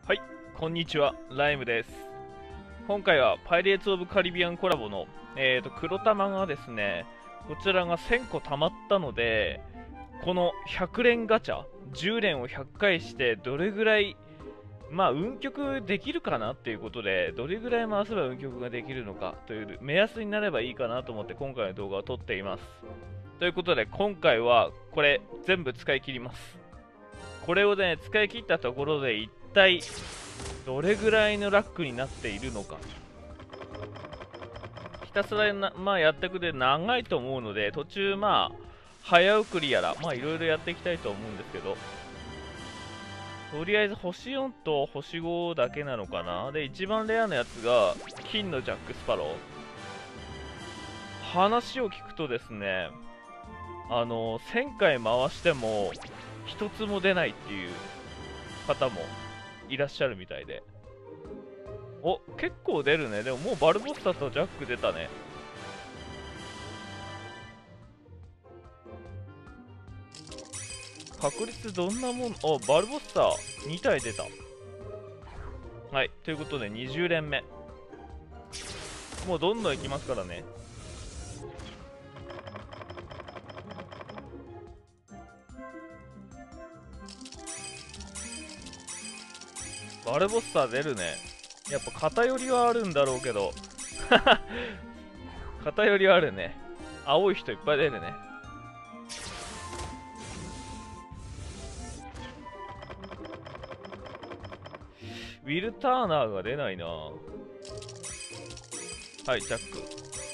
はい、こんにちは、ライムです。今回はパイレーツ・オブ・カリビアンコラボの、黒玉がですね、こちらが1000個貯まったので、この100連ガチャ、10連を100回して、どれぐらい、運曲できるかなっていうことで、どれぐらい回せば運曲ができるのかという目安になればいいかなと思って今回の動画を撮っています。ということで、今回はこれ全部使い切ります。これをね、使い切ったところで一体どれぐらいのラックになっているのか。ひたすらやっていくで長いと思うので、途中早送りやら、いろいろやっていきたいと思うんですけど、とりあえず星4と星5だけなのかな。で、一番レアなやつが、金のジャック・スパロー。話を聞くとですね、1000回回しても、一つも出ないっていう方もいらっしゃるみたいで。お、結構出るね。でももうバルボッサとジャック出たね。確率どんなもん、バルボッサ2体出た。はい、ということで20連目。もうどんどんいきますからね。バルボッサ出るね。やっぱ偏りはあるんだろうけど偏りはあるね。青い人いっぱい出るね。ウィル・ターナーが出ないな。はい、ジャック。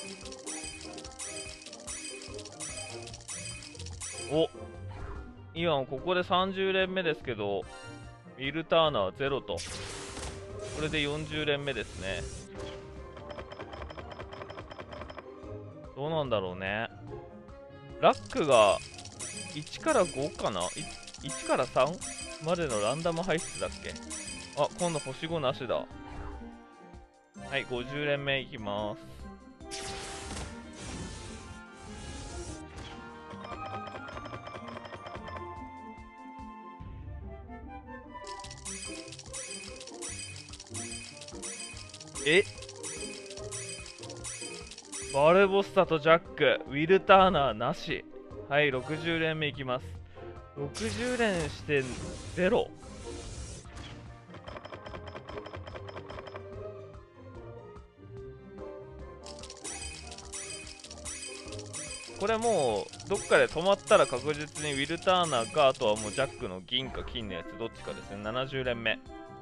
お、今ここで30連目ですけど、ウィル・ターナー0と。これで40連目ですね。どうなんだろうね。ラックが1から5かな ?1 から 3 までのランダム配出だっけ。あ、今度星5なしだ。はい、50連目いきます。え、バルボッサとジャック、ウィル・ターナーなし。はい、60連目いきます。60連して0。これもうどっかで止まったら確実にウィル・ターナーか、あとはもうジャックの銀か金のやつどっちかですね。70連目。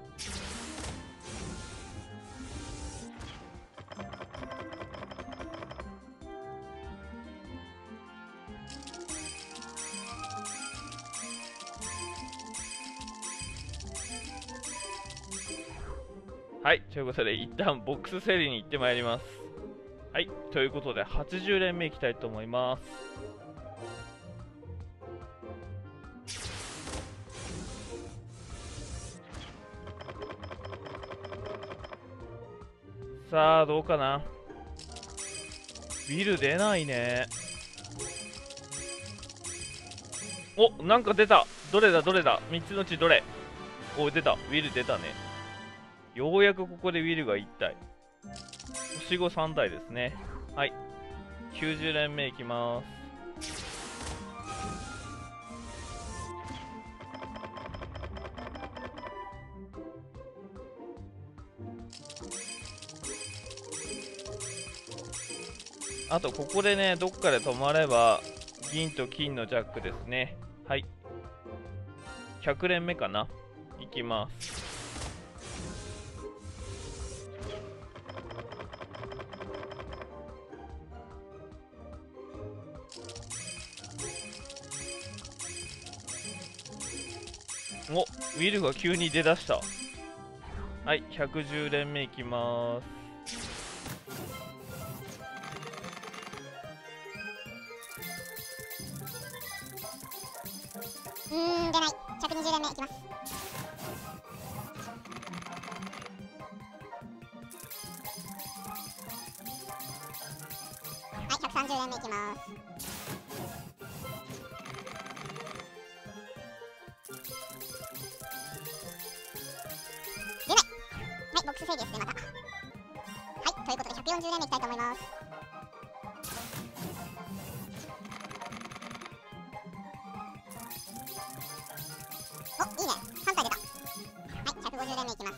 はい、ということで一旦ボックス整理に行ってまいります。はい、ということで80連目いきたいと思います。さあどうかな。ウィル出ないね。お、なんか出た。どれだどれだ、3つのうちどれ。お、出た。ウィル出たね。ようやくここでウィルが1体。星5、3体ですね。はい、90連目いきます。あとここでね、どっかで止まれば銀と金のジャックですね。はい、100連目かな。いきます。お、ウィルが急に出だした。はい、110連目いきます。 出ない。120連目いきます。はい、130連目いきます。 整理ですね、また。はい、ということで140連目いきたいと思います。お、いいね、3体出た。はい、150連目いきます。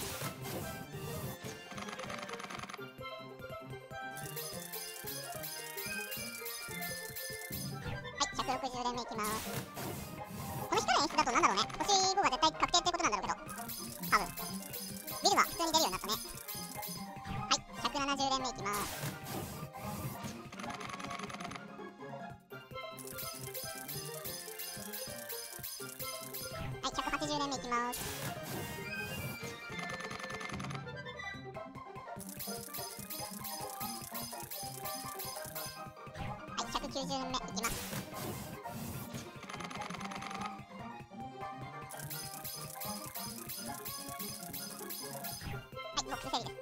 はい、160連目いきます。この光の演出だとなんだろうね、星5が絶対確定ってことなんだろうけど、多分ビルは普通に出るようになったね。はい、170連目いきます。はい、180連目いきます。はい、190連目いきます。ボックス整理です。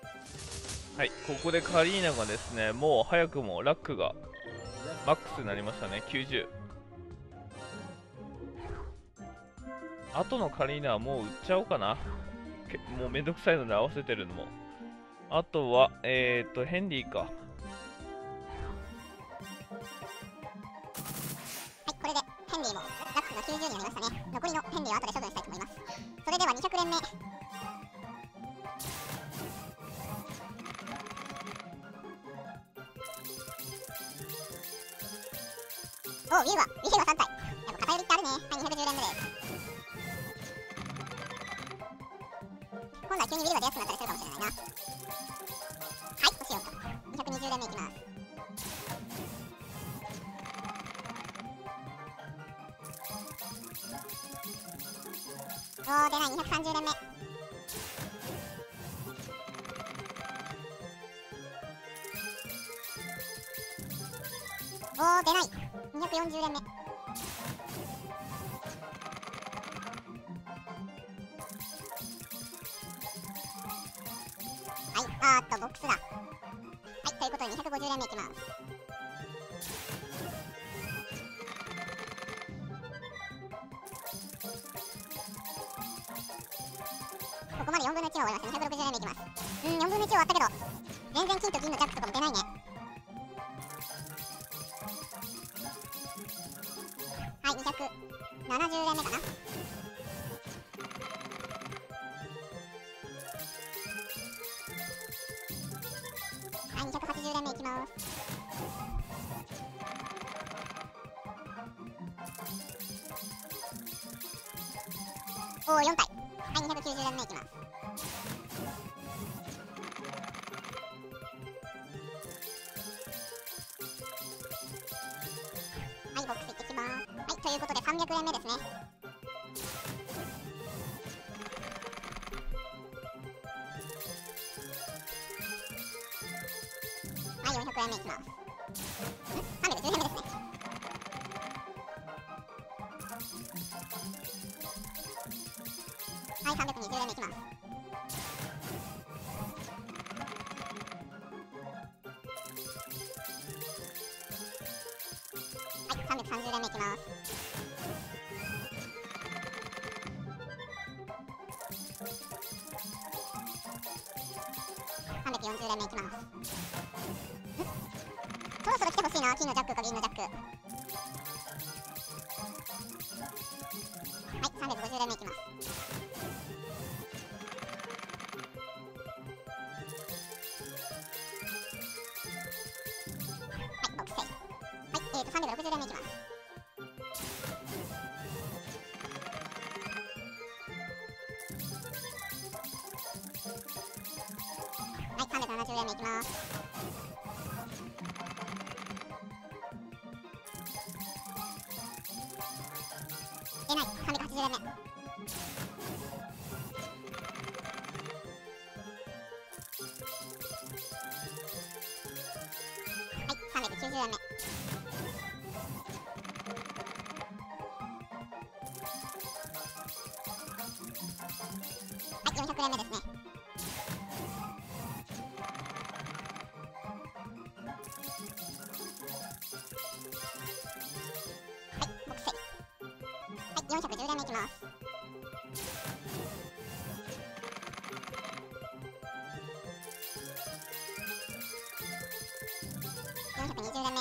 はい、ここでカリーナがですね、もう早くもラックがマックスになりましたね、90。あとのカリーナはもう売っちゃおうかな。もうめんどくさいので合わせてるのも。あとは、ヘンリーか。 はい、これでヘンリーもラックが90になりましたね。残りのヘンリーは後で処分したいと思います。それでは200連目。おお、ウィルは3体。やっぱ偏りってあるね。はい、210連目です。今度は急にウィルが出やすくなったりするかもしれないな。はい、星4か。220連目いきます。おー、出ない。230連目。おー、出ない。240連目。はい、ボックスだ。はい、ということで250連目いきます。ここまで4分の1は終わりました。260連目いきます。4分の1終わったけど、全然金と銀のジャックとかも出ないね。はい、270連目かな。はい、280連目いきます。おー、4体。はい、290連目いきます。はい、ボックスいってきます。はい、ということで300連目ですね。はい、400連目いきます。310連目ですね。はい、320連目いきます。はい、330連目いきます。340連目いきます。そろそろ来てほしいな、金のジャックか銀のジャック。はい、350連目いきます。はい、ボックスセイ。はい、360連目いきます。はい、370連目いきます。出ない。380連目。はい、390連目。はい、400連目ですね。はい、ボックスセイ。はい、410連目いきます。はい、 420連目。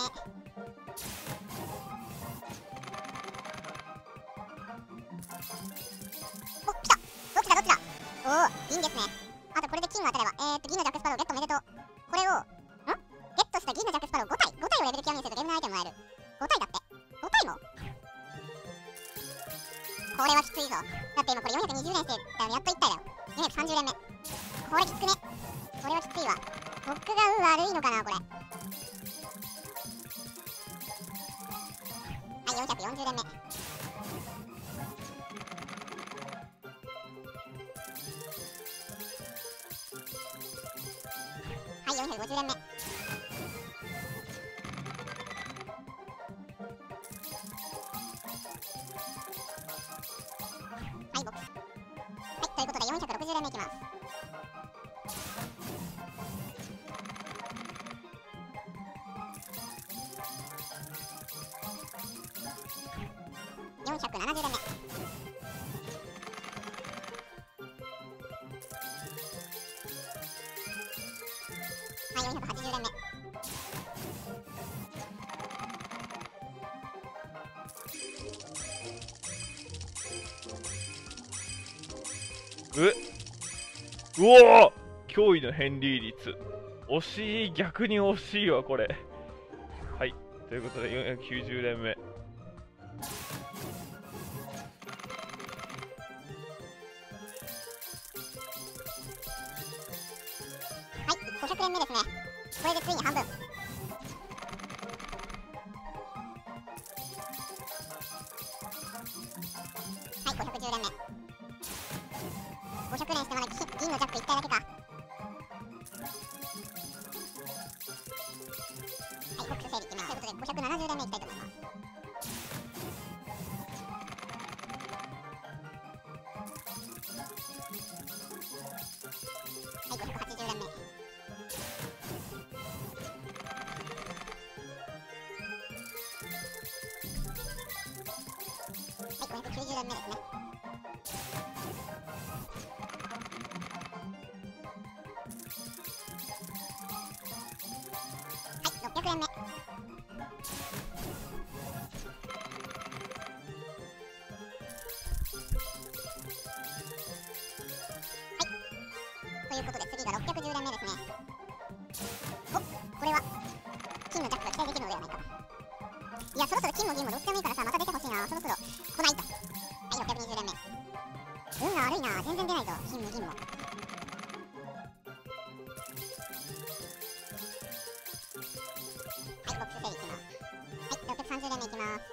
お、来た。どっちだどっちだ。おお、銀ですね。あとこれで金が当たれば、銀のジャックスパローゲットおめでとう。これをゲットした銀のジャックスパロー5体をレベル極みにするとゲームのアイテムもらえる。5体だって。5体もこれはきついぞ。だって今これ420連してたらやっと1体だよ。430連目。これきつくね。これはきついわ。僕が運悪いのかなこれ。はい、440連目。はい、450連目。はい、ボックス。はい、ということで460連目いきます。470連目。はい、480連目。 うおー、驚異のヘンリー率。惜しい、逆に惜しいわこれ。はい、ということで490連目。 はい、500連目ですね。これでついに半分。はい、510連目。500連してまだ銀のジャック1体だけか。はい、ボックス整理いきます。ということで570連目いきたいと思います。はい、580連目。はい、590連目ですね。はい、600連目。ということで次が610連目ですね。お、これは金のジャックが期待できるのではないか。いや、そろそろ金も銀もどっちでもいいからさ、また出てほしいな。そろそろ来ないと。はい、620連目。運が悪いな。全然出ないぞ、金も銀も。はい、ボックス整理いきます。はい、630連目いきます。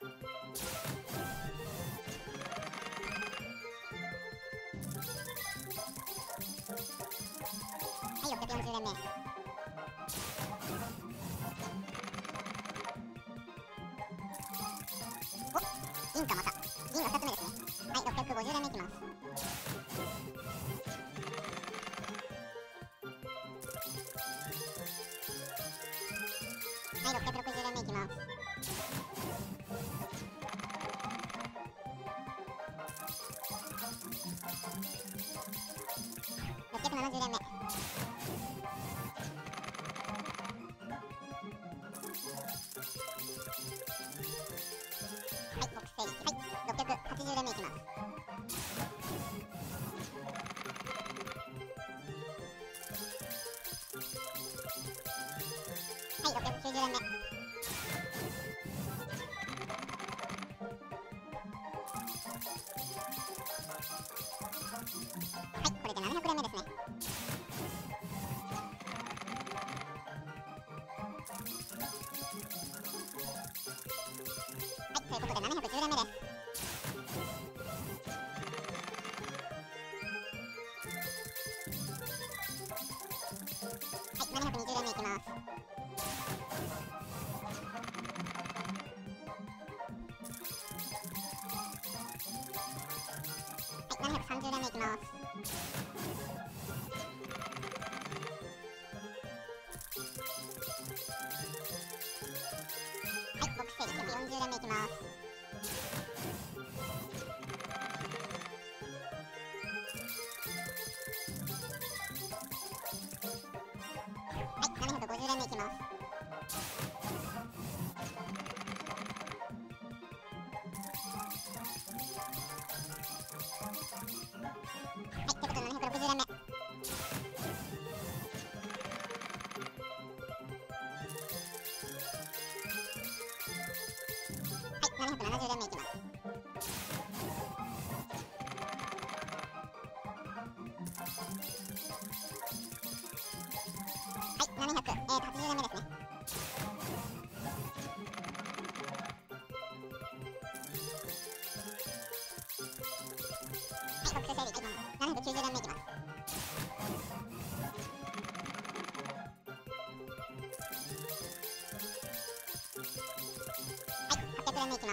はい、640連目。お、銀かまた。銀が2つ目ですね。はい、650連目いきます。はい、660連目いきます。670連目。はい、ボックス整理。はい、680連目いきます。はい、690連目。はい、これで700連目ですね。はい、ということで710連目です。はい、720連目いきます。はい、730連目いきます。はい、ボックス整理140連目いきます。はい、750連目いきます。 連目いきます。はい、700、80連目ですね。はい、ボックス整理、790連目いきます。800連目いきます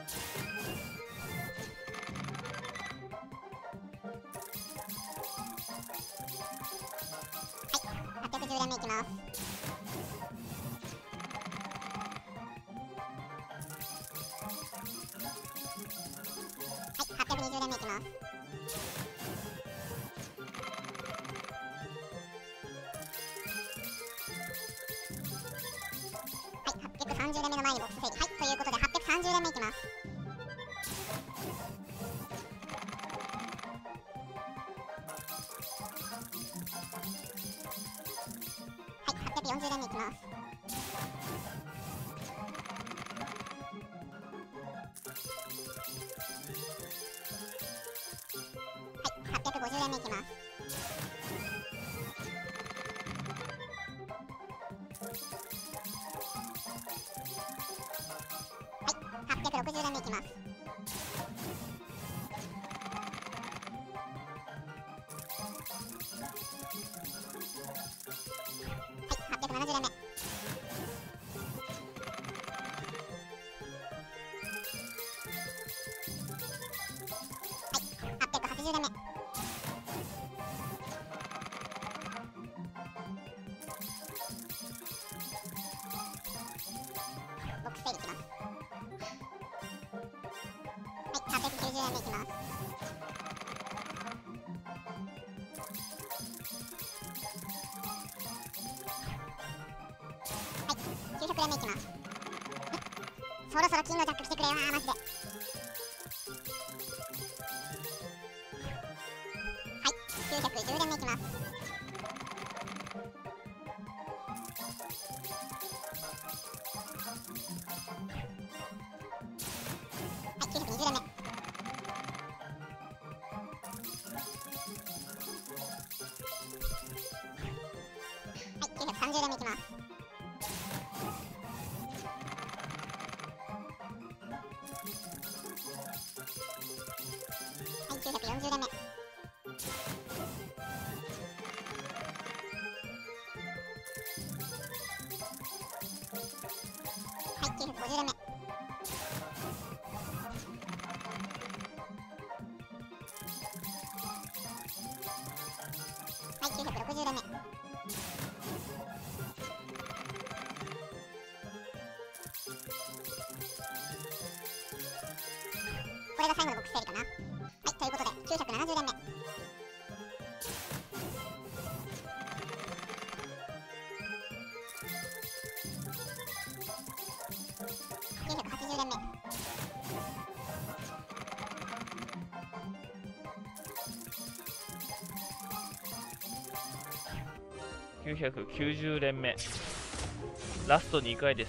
。810連目いきます。はい、820連目いきます。はい、830連目の前にボックス整理。はい、ということで830連目いきます。はい、840連目いきます。はい、850連目いきます。860連目いきます。はい、870連目。はい、880連目。ボックス整理いきます。890連目いきます。はい、900連目いきます。そろそろ金のジャック来てくれよな、マジで。はい、910連目いきます。はい、920連目。はい、930連目いきます。はい、940連目。はい、950連目。はい、960連目。これが最後のボックス整理かな。はい、ということで970連目。980連目。 990連目。ラスト2回です。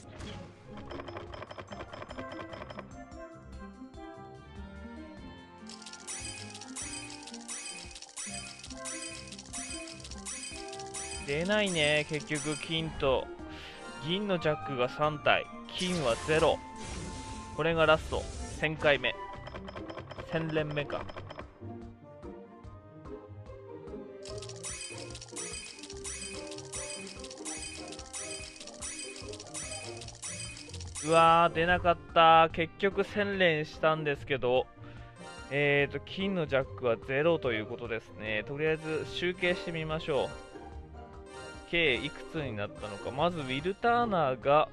出ないね、結局金と銀のジャックが3体、金は0。これがラスト1000回目、1000連目か。うわー、出なかった。結局1000連したんですけど、金のジャックは0ということですね。とりあえず集計してみましょう。計いくつになったのか。まずウィル・ターナーが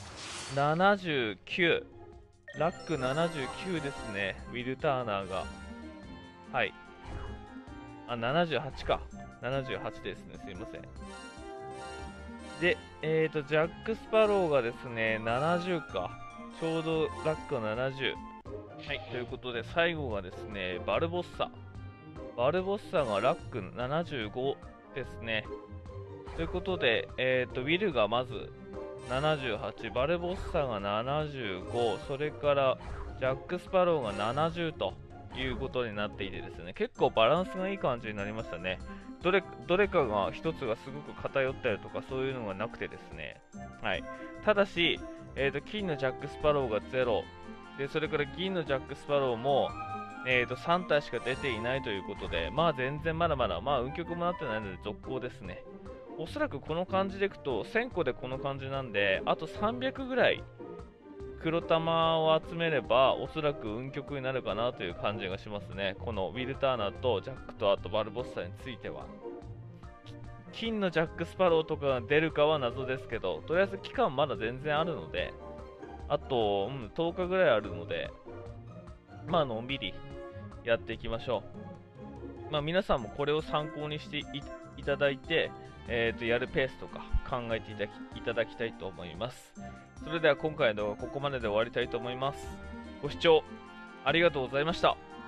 79、ラック79ですね。ウィル・ターナーが、はい、あ、78か、78ですね、すいません。で、ジャック・スパローがですね70か、ちょうどラックが70。はい、ということで最後がですねバルボッサがラック75ですね。ということで、ウィルがまず 78、バルボッサが75、それからジャック・スパローが70ということになっていてですね、結構バランスがいい感じになりましたね。どれかが一つがすごく偏ったりとかそういうのがなくてですね、はい、ただし、金のジャック・スパローが0で、それから銀のジャック・スパローも、3体しか出ていないということで、まあ全然まだまだ、まあ運極もなってないので続行ですね。おそらくこの感じでいくと1000個でこの感じなんで、あと300ぐらい黒玉を集めればおそらく運極になるかなという感じがしますね。このウィルターナとジャックとあとバルボッサについては。金のジャック・スパローとかが出るかは謎ですけど、とりあえず期間まだ全然あるので、あと、10日ぐらいあるので、まあのんびりやっていきましょう。まあ皆さんもこれを参考にしていただいて、やるペースとか考えていただきたいと思います。それでは今回の動画はここまでで終わりたいと思います。ご視聴ありがとうございました。